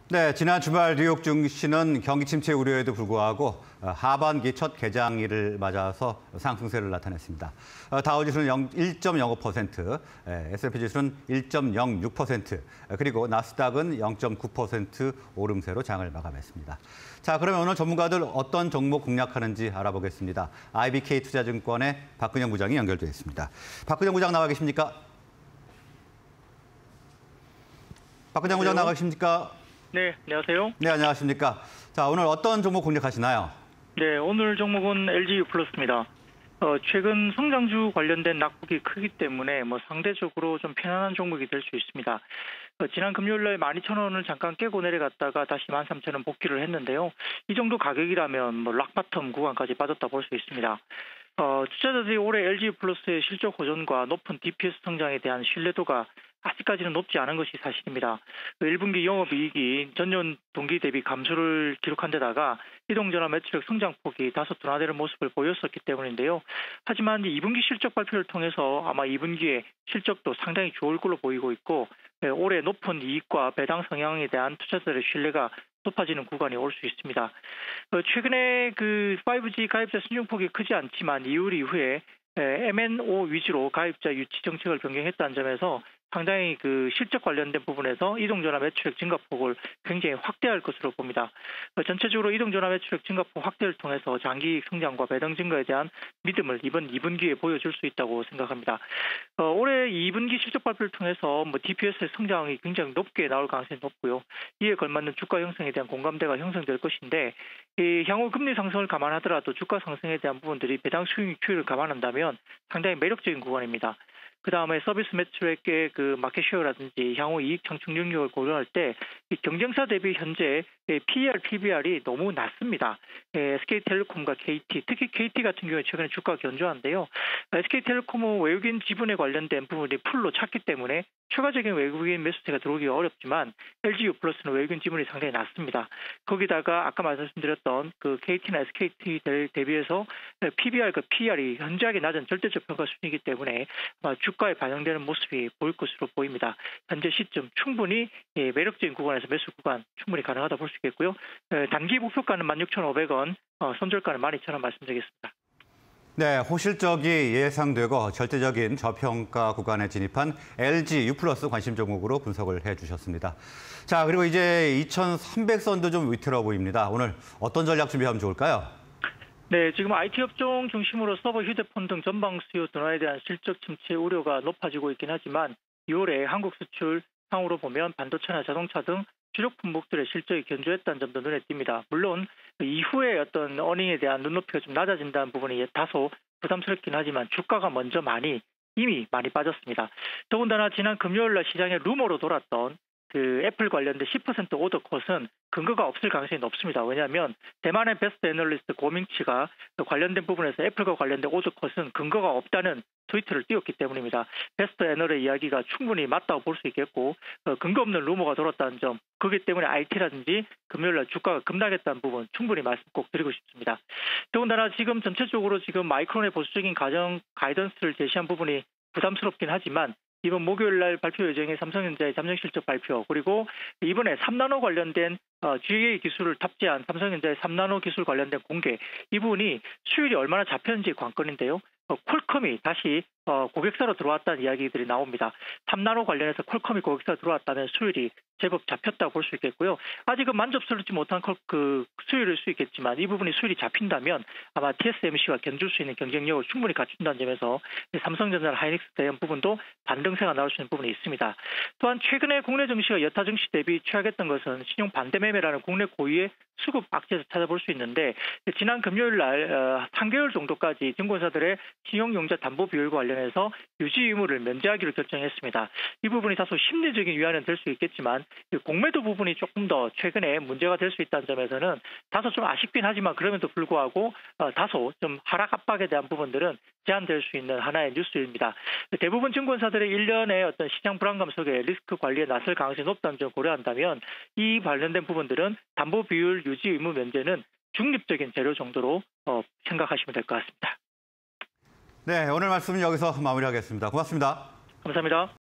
네, 지난 주말 뉴욕 증시는 경기 침체 우려에도 불구하고 하반기 첫 개장일을 맞아서 상승세를 나타냈습니다. 다우지수는 1.05%, S&P 지수는 1.06%, 그리고 나스닥은 0.9% 오름세로 장을 마감했습니다. 자, 그러면 오늘 전문가들 어떤 종목 공략하는지 알아보겠습니다. IBK 투자증권의 박근영 부장이 연결되어 있습니다. 박근영 부장 나와 계십니까? 박근영 부장 나와 계십니까? 네, 안녕하세요. 네, 안녕하십니까. 자, 오늘 어떤 종목 공략하시나요? 네, 오늘 종목은 LG U+습니다. 최근 성장주 관련된 낙폭이 크기 때문에 상대적으로 좀 편안한 종목이 될 수 있습니다. 지난 금요일 날 12,000원을 잠깐 깨고 내려갔다가 다시 13,000원 복귀를 했는데요. 이 정도 가격이라면 락바텀 구간까지 빠졌다 볼 수 있습니다. 투자자들이 올해 LG U+의 실적 호전과 높은 DPS 성장에 대한 신뢰도가 아직까지는 높지 않은 것이 사실입니다. 1분기 영업이익이 전년 동기 대비 감소를 기록한 데다가 이동전화 매출액 성장폭이 다소 둔화되는 모습을 보였었기 때문인데요. 하지만 2분기 실적 발표를 통해서 아마 2분기에 실적도 상당히 좋을 걸로 보이고 있고 올해 높은 이익과 배당 성향에 대한 투자자들의 신뢰가 높아지는 구간이 올 수 있습니다. 최근에 5G 가입자 순증폭이 크지 않지만 이율 이후에 MNO 위주로 가입자 유치 정책을 변경했다는 점에서 상당히 실적 관련된 부분에서 이동전화 매출액 증가폭을 굉장히 확대할 것으로 봅니다. 전체적으로 이동전화 매출액 증가폭 확대를 통해서 장기이익 성장과 배당 증가에 대한 믿음을 이번 2분기에 보여줄 수 있다고 생각합니다. 올해 2분기 실적 발표를 통해서 DPS의 성장이 굉장히 높게 나올 가능성이 높고요. 이에 걸맞는 주가 형성에 대한 공감대가 형성될 것인데 향후 금리 상승을 감안하더라도 주가 상승에 대한 부분들이 배당 수익 효율을 감안한다면 상당히 매력적인 구간입니다. 그 다음에 서비스 매출액의 마켓쉐어라든지 향후 이익 창출 능력을 고려할 때 이 경쟁사 대비 현재 PER, PBR이 너무 낮습니다. SK텔레콤과 KT, 특히 KT 같은 경우에 최근에 주가가 견조한데요. SK텔레콤은 외국인 지분에 관련된 부분이 풀로 찼기 때문에 추가적인 외국인 매수세가 들어오기가 어렵지만 LG U+는 외국인 지분이 상당히 낮습니다. 거기다가 아까 말씀드렸던 KT나 SKT 대비해서 PBR과 PER이 현저하게 낮은 절대적 평가 수준이기 때문에 주가에 반영되는 모습이 보일 것으로 보입니다. 현재 시점 충분히 매력적인 구간에서 매수 구간 충분히 가능하다 볼 수 있겠고요. 단기 목표가는 16,500원, 손절가는 12,000원 말씀드리겠습니다. 네, 호실적이 예상되고 절대적인 저평가 구간에 진입한 LG U+ 관심 종목으로 분석을 해주셨습니다. 자, 그리고 이제 2,300선도 좀 위태로워 보입니다. 오늘 어떤 전략 준비하면 좋을까요? 네, 지금 IT 업종 중심으로 서버, 휴대폰 등 전방 수요 둔화에 대한 실적 침체 우려가 높아지고 있긴 하지만 2월에 한국 수출 상으로 보면 반도체나 자동차 등 주력 품목들의 실적이 견조했다는 점도 눈에 띕니다. 물론 이후에 어떤 어닝에 대한 눈높이가 좀 낮아진다는 부분이 다소 부담스럽긴 하지만 주가가 먼저 이미 많이 빠졌습니다. 더군다나 지난 금요일 날 시장에 루머로 돌았던 애플 관련된 10% 오더 컷은 근거가 없을 가능성이 높습니다. 왜냐하면 대만의 베스트 애널리스트 고밍치가 관련된 부분에서 애플과 관련된 오더 컷은 근거가 없다는 트위터를 띄웠기 때문입니다. 베스트 애널의 이야기가 충분히 맞다고 볼 수 있겠고 근거 없는 루머가 돌았다는 점, 그렇기 때문에 IT라든지 금요일날 주가가 급락했다는 부분 충분히 말씀 꼭 드리고 싶습니다. 더군다나 지금 전체적으로 마이크론의 보수적인 가이던스를 제시한 부분이 부담스럽긴 하지만 이번 목요일 날 발표 예정의 삼성전자의 잠정 실적 발표, 그리고 이번에 3나노 관련된 GA 기술을 탑재한 삼성전자의 3나노 기술 관련된 공개, 이 부분이 수율이 얼마나 잡혔는지 관건인데요. 퀄컴이 다시 고객사로 들어왔다는 이야기들이 나옵니다. 3나노 관련해서 퀄컴이 고객사로 들어왔다면 수율이 제법 잡혔다고 볼 수 있겠고요. 아직은 만족스럽지 못한 수율일 수 있겠지만 이 부분이 수율이 잡힌다면 아마 TSMC가 견줄 수 있는 경쟁력을 충분히 갖춘다는 점에서 삼성전자나 하이닉스 대한 부분도 반등세가 나올 수 있는 부분이 있습니다. 또한 최근에 국내 증시가 여타 증시 대비 취약했던 것은 신용 반대 매매라는 국내 고유의 수급 악재에서 찾아볼 수 있는데 지난 금요일 날 3개월 정도까지 증권사들의 신용융자 담보 비율과 관련해서 유지 의무를 면제하기로 결정했습니다. 이 부분이 다소 심리적인 위안은 될 수 있겠지만 공매도 부분이 조금 더 최근에 문제가 될 수 있다는 점에서는 다소 좀 아쉽긴 하지만 그럼에도 불구하고 다소 좀 하락 압박에 대한 부분들은 제한될 수 있는 하나의 뉴스입니다. 대부분 증권사들의 일련의 어떤 시장 불안감 속에 리스크 관리에 나설 가능성이 높다는 점을 고려한다면 이 관련된 부분들은 담보 비율 유지 의무 면제는 중립적인 재료 정도로 생각하시면 될 것 같습니다. 네, 오늘 말씀은 여기서 마무리하겠습니다. 고맙습니다. 감사합니다.